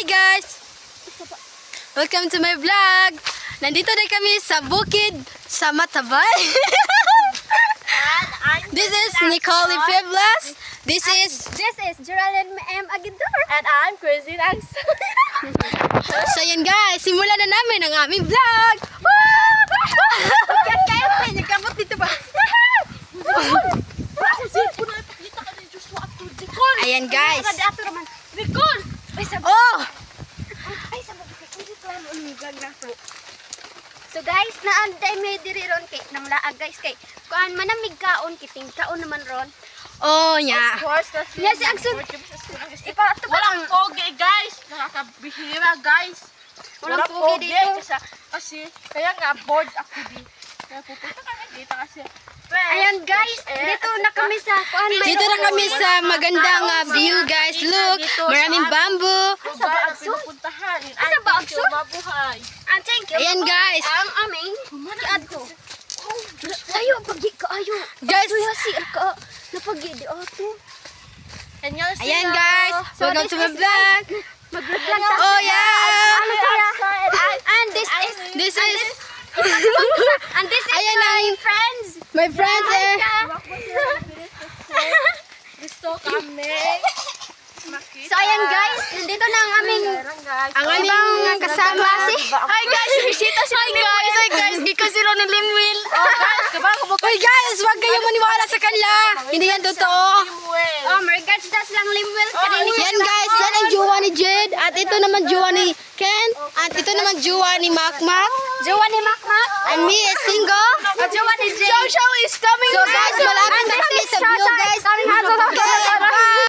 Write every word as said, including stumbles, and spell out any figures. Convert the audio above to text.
Hi guys! Welcome to my vlog! Nandito na kami sa bukid sa Matabay. This is Nicole Feblas. This is This is Geraldine M. Agidor. And I'm Crazy Nags. So yan guys, simulan na namin ang aming vlog! Yan kayo, nagkamot dito ba? Ayan guys. Nicole! Ay, sabot. Oh! Ay, sabot. So guys, naanday may diri ron kay nang laag guys kay kuan manamig kaon kiting kaon naman ron. Oh, nya. Of course, kasi Yes, si Agsud. Ipa, walang pogi, guys. Nakakabihira, guys. Walang pogi dito. Kasi, kasi, kaya nga, bored ako di. Kaya pupunta kami dito kasi. Ayan guys, dito na kami sa kuan may Dito na kami sa magandang uh, view guys. Look, maraming bamboo. Sa Agsud. Pinupuntahan. Sa Agsud? Mabuhay. And thank you. Ayan guys. Ang aming kiad ko. Ayo, pagi ka ayo. Guys. Kuya si ka. Napagi di ato. And you'll see Ayan now. guys, welcome to my vlog. Mag-vlog ta. Oh yeah. Ano sila? And this is This is and this is Ayan my ang- friends. my friends eh. Gusto kami. So ayan guys, nandito na ang aming Ang aming kasama si Hi guys, bisita si Hi guys, hi guys, gika sila ni Limwil. Oh guys, kabang kumukha. Hoy guys, wag kayong maniwala sa kanila. Hindi yan totoo. Oh, my regards das lang Limwell. Yan guys, yan ang jowa ni Jed. At ito naman jowa ni Ken. At ito naman jowa ni Makmak. Jowa ni Makmak. And me is single. At jowa ni Jay. Show is coming So now.